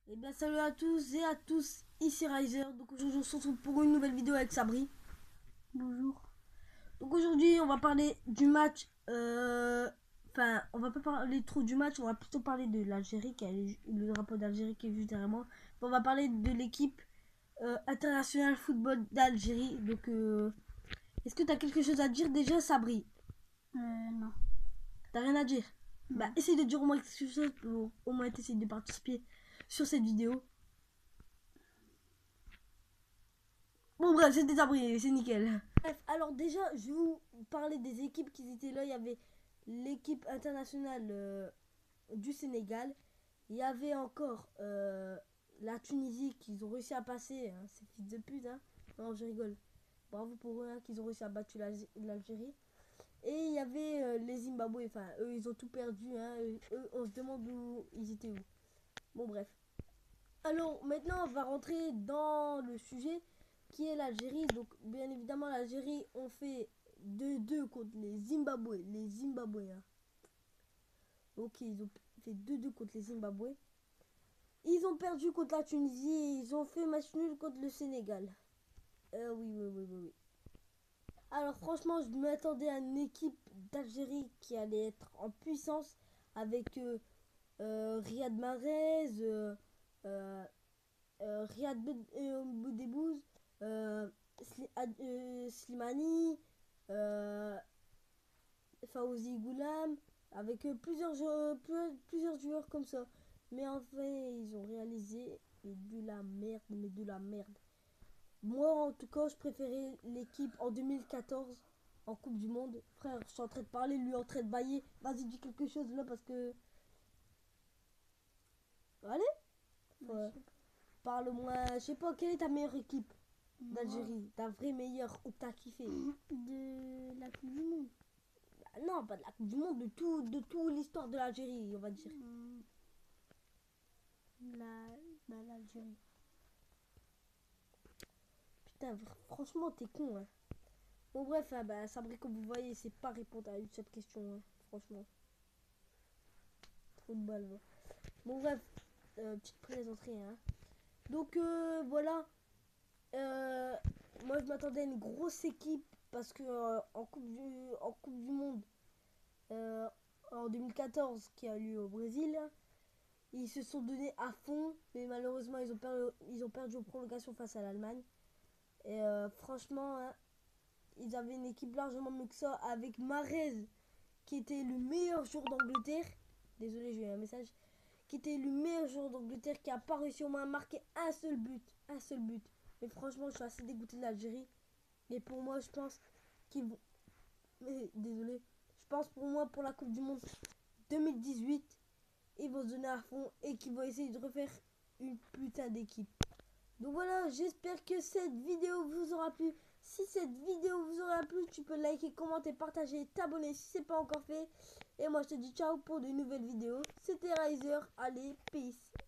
Eh bien salut à tous et à tous, ici Riser. Donc aujourd'hui on se retrouve pour une nouvelle vidéo avec Sabri. Bonjour. Donc aujourd'hui on va parler du match. Enfin, on va pas parler trop du match, on va plutôt parler de l'Algérie, qui a le drapeau d'Algérie qui est juste derrière moi. On va parler de l'équipe internationale football d'Algérie. Donc est-ce que tu as quelque chose à dire déjà, Sabri? Non. T'as rien à dire? Bah Non. essaye de dire au moins quelque chose pour au moins essayer de participer sur cette vidéo. Bon bref, c'est désabri, c'est nickel. Bref, alors déjà, je vais vous parler des équipes qui étaient là. Il y avait l'équipe internationale du Sénégal. Il y avait encore la Tunisie qu'ils ont réussi à passer. Hein, ces fils de pute. Hein. Non, je rigole. Bravo pour eux hein, qu'ils ont réussi à battre l'Algérie. Et il y avait les Zimbabwe. Enfin, eux, ils ont tout perdu. Hein. Eux, on se demande où ils étaient où. Bon, bref. Alors maintenant on va rentrer dans le sujet qui est l'Algérie. Donc bien évidemment l'Algérie ont fait 2-2 contre les Zimbabwe. Les Zimbabwéens. Ok, ils ont fait 2-2 contre les Zimbabwe. Ils ont perdu contre la Tunisie et ils ont fait match nul contre le Sénégal. Oui, oui, oui, oui, oui. Alors franchement je m'attendais à une équipe d'Algérie qui allait être en puissance avec Riyad Mahrez, euh, Riyad Boudebouz, Slimani, euh, Fawzi Goulam, avec plusieurs joueurs comme ça. Mais en fait, ils ont réalisé de la merde, mais de la merde. Moi, en tout cas, je préférais l'équipe en 2014 en Coupe du Monde. Frère, je suis en train de parler, lui en train de bailler. Vas-y, dis quelque chose là parce que. Allez, Je ouais. sais pas. Parle-moi. Je sais pas, quelle est ta meilleure équipe Moi, d'Algérie? Ta vraie meilleure ou t'as kiffé? de la Coupe du Monde. Ah non, pas de la Coupe du Monde, de tout l'histoire de l'Algérie, on va dire. Hmm, l'Algérie. Putain, franchement, t'es con, hein. Bon, bref, hein, bah, Sabri, comme vous voyez, c'est pas répondre à une seule question, hein. Franchement, trop de balles, va. Bon, bref, petite plaisanterie, hein. Donc, voilà. Euh, Moi, je m'attendais à une grosse équipe parce que en coupe du Monde, euh, en 2014, qui a lieu au Brésil, ils se sont donnés à fond, mais malheureusement, ils ont perdu aux prolongations face à l'Allemagne. Et franchement, hein, ils avaient une équipe largement mieux que ça, avec Mahrez, qui était le meilleur joueur d'Angleterre. Désolé, j'ai eu un message. Qui était le meilleur joueur d'Angleterre, qui a pas réussi au moins à marquer un seul but. Un seul but. Mais franchement, je suis assez dégoûté de l'Algérie. Et pour moi, je pense qu'ils vont. Mais désolé. Je pense pour moi, pour la Coupe du Monde 2018, ils vont se donner à fond et qu'ils vont essayer de refaire une putain d'équipe. Donc voilà, j'espère que cette vidéo vous aura plu. Si cette vidéo vous aura plu, tu peux liker, commenter, partager, t'abonner si c'est pas encore fait. Et moi je te dis ciao pour de nouvelles vidéos. C'était Riser, allez, peace.